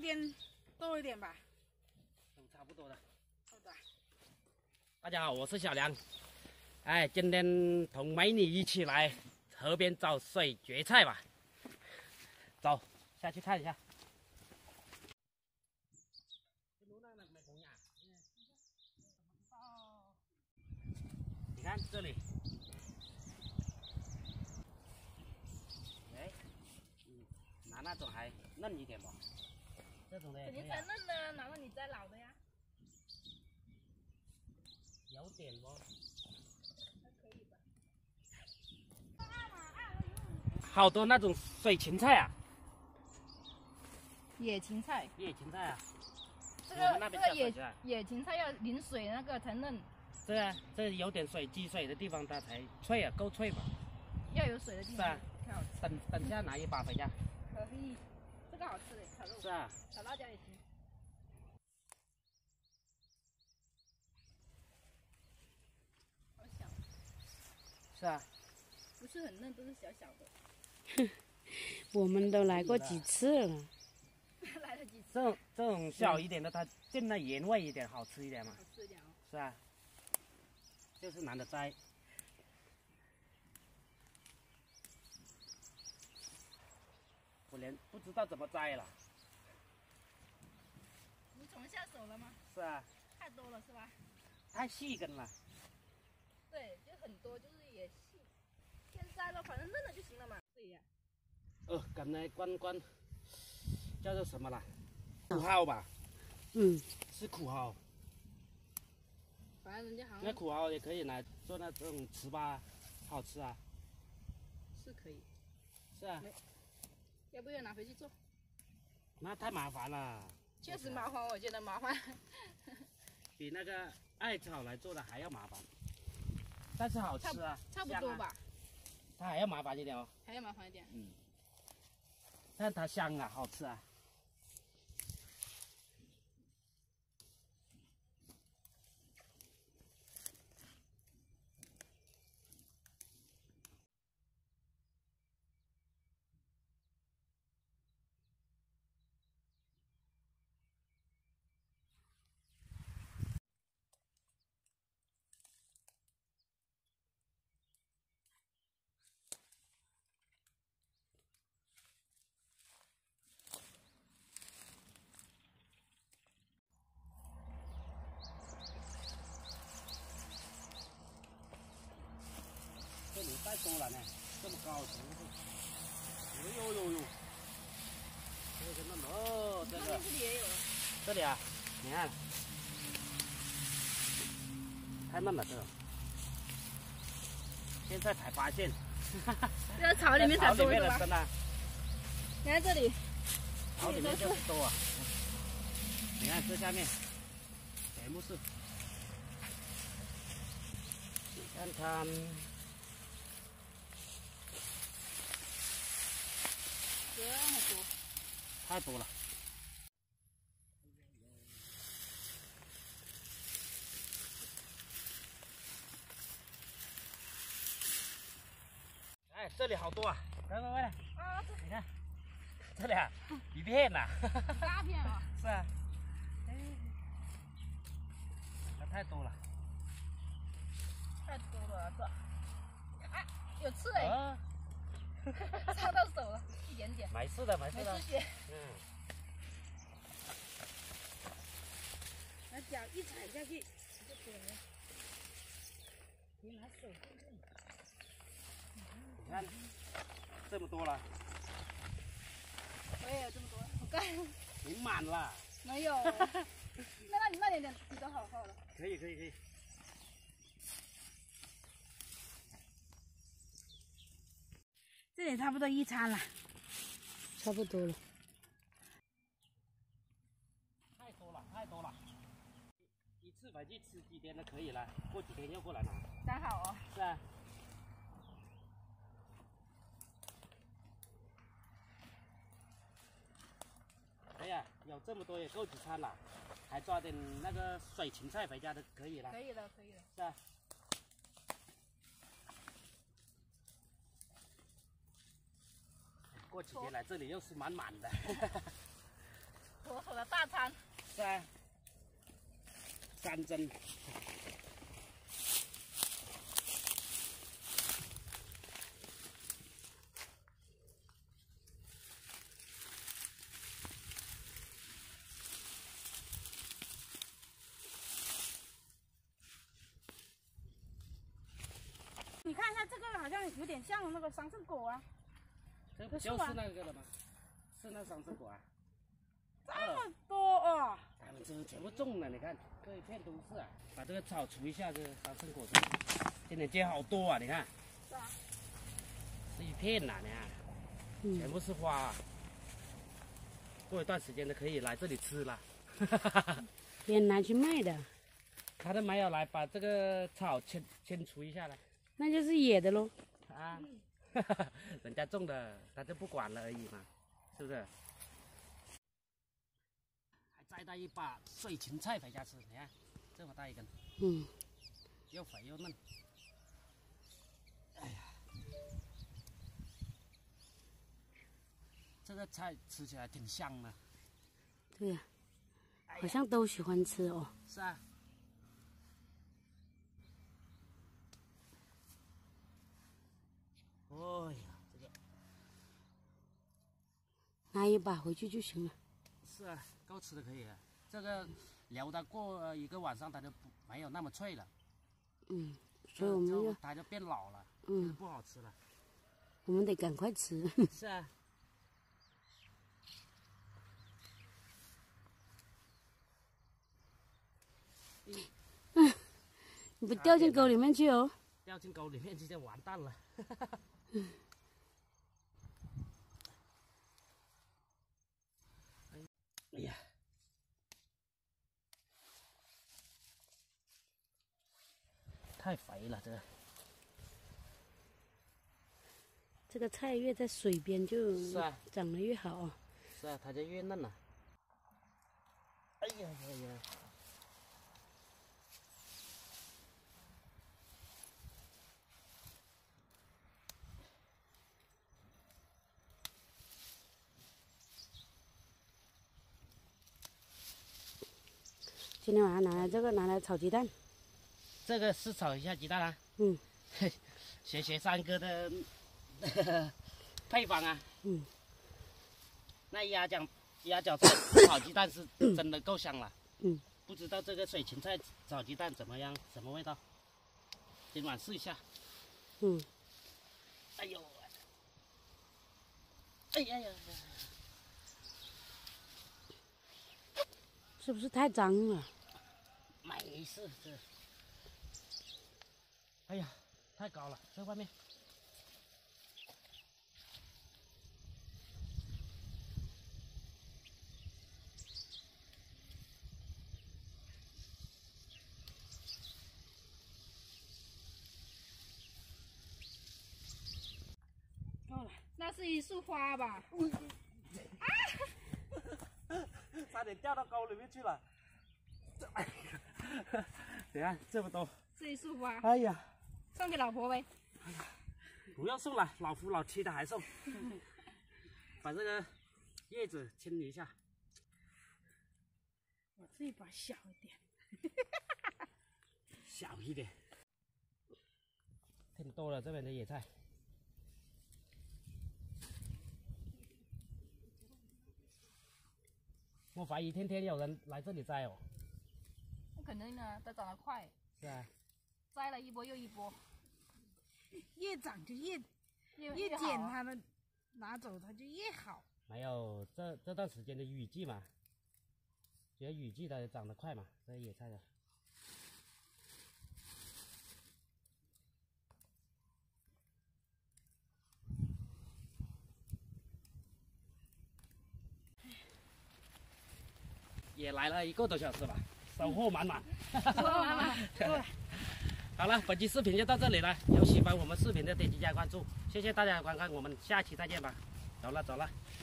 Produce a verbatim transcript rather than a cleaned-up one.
边多一点吧？ 都差不多的。 好的。 大家好，我是小梁。哎，今天同美女一起来河边找水蕨菜吧。走，下去看一下。你看这里，哎，嗯，拿那种还嫩一点吧。这种的也可以、啊。 肯定才嫩的，哪怕你摘老的呀？ 有点不？ 还可以吧。 好多那种水芹菜啊。 野芹菜。 野芹菜啊。 这个这个野野芹菜要淋水那个才嫩。 对啊，这有点水积水的地方它才脆啊，够脆吧？ 要有水的地方。是啊。 等等下拿一把回家。 可以，这个好吃的炒肉。 是啊。 炒辣椒也行。好小。 是啊。 不是很嫩，都是小小的。 我们都来过几次了。 来了几次。 这种这种小一点的，它进了盐味一点，好吃一点嘛。 好吃一点哦。 是啊。就是难得摘。我连不知道怎么摘了。 你总下手了吗？ 是啊。 太多了是吧？ 太细根了。 对，就很多，就是也细。先摘了，反正嫩了就行了嘛。对呀。 呃，咁呢关关叫做什么啦？苦蒿吧。 嗯。 是苦蒿。 反正人家好像。 那苦蒿也可以拿做那种糍粑，好吃啊。 是可以。 是啊。 要不要拿回去做？ 那太麻烦了。 确实麻烦，我觉得麻烦。 比那个艾草来做的还要麻烦，但是好吃啊。 差不多吧。啊、 它还要麻烦一点哦。 还要麻烦一点。 嗯。但它香啊，好吃啊。这里太多了呢，这么高，怎么会？哎呦呦呦！这个那么哦，这个。 这里也有。 这里啊，你看，太嫩了这个。现在才发现。 在草里面才多是吧？ 真的。 你看这里。 草里面就是多啊。你看这下面，全部是。看看。 这么多。 太多了。哎，这里好多啊！来来来， 啊， 你看，这里啊，一片呐。 大片啊。 是啊。哎，这太多了。 太多了，这。啊，有刺哎。 啊。 插到手了，一点点。 没事的，没事的。 没出血。 嗯。 拿脚一踩下去就可以了。你拿手碰碰。 你看，这么多了。 我也有这么多，我干。 你满了。 没有。那那你慢点点，比较好好了。 可以可以可以。 这里差不多一餐了。 差不多了。 太多了，太多了。一次回去吃几天就可以了，过几天又过来拿。 刚好哦。 是啊。哎呀，有这么多也够几餐了，还抓点那个水芹菜回家都可以了。 可以了，可以了。 是啊。过几天来这里又是满满的。 妥妥的大餐。 是啊，山珍。 你看一下这个，好像有点像那个桑葚果啊。 这不就是那个了吗？是那桑葚果啊。 这么多哦！ 咱们这全部种了，你看，这一片都是啊。把这个草除一下，这个桑葚果，今年结好多啊，你看。 是啊。 是一片呐，你看， 嗯， 全部是花啊。过一段时间就可以来这里吃了。 别人拿去卖的， 他都没有来把这个草清清除一下了。 那就是野的喽。 啊，人家种的，他就不管了而已嘛，是不是？还再带一把水芹菜回家吃，你看，这么大一根， 嗯， 又肥又嫩。哎呀，这个菜吃起来挺香的。 对呀、啊，好像都喜欢吃哦。 是啊。哦呀，这个拿一把回去就行了。 是啊，够吃的可以啊。这个留它过一个晚上，它就不没有那么脆了。 嗯，所以我们就要它就变老了， 嗯就不好吃了。 我们得赶快吃。 是啊。 你不掉进沟里面去哦。 掉进沟里面去就完蛋了。哎呀，太肥了，这个。 这个菜越在水边就是啊， 长得越好哦。 是啊，它就越嫩了。哎呀哎呀！ 今天晚上拿来这个拿来炒鸡蛋。 这个是炒一下鸡蛋啊。 嗯。 学学三哥的配方啊。 嗯。 那鸭脚鸭脚菜炒鸡蛋是真的够香了。 嗯。 不知道这个水芹菜炒鸡蛋怎么样？什么味道？今晚试一下。 嗯。 哎呦！哎呀呀！ 是不是太脏了？ 没事，这。哎呀，太高了，在外面。 够了，那是一束花吧？ 差点掉到沟里面去了。你看这么多。 是一束花。 哎呀， 送给老婆呗。 哎呀，不要送了，老夫老妻的还送。把这个叶子清理一下。 我这一把小一点。 小一点。挺多了这边的野菜。我怀疑天天有人来这里摘哦。 那肯定啊，它长得快。 是啊。 摘了一波又一波，越长就越越越捡它们拿走它就越好。 没有这这段时间的雨季嘛，觉得雨季它长得快嘛，这野菜的。也来了一个多小时吧，收获满满。 收获满满。对。 好了，本期视频就到这里了。有喜欢我们视频的点击加关注，谢谢大家的观看，我们下期再见吧。走了走了。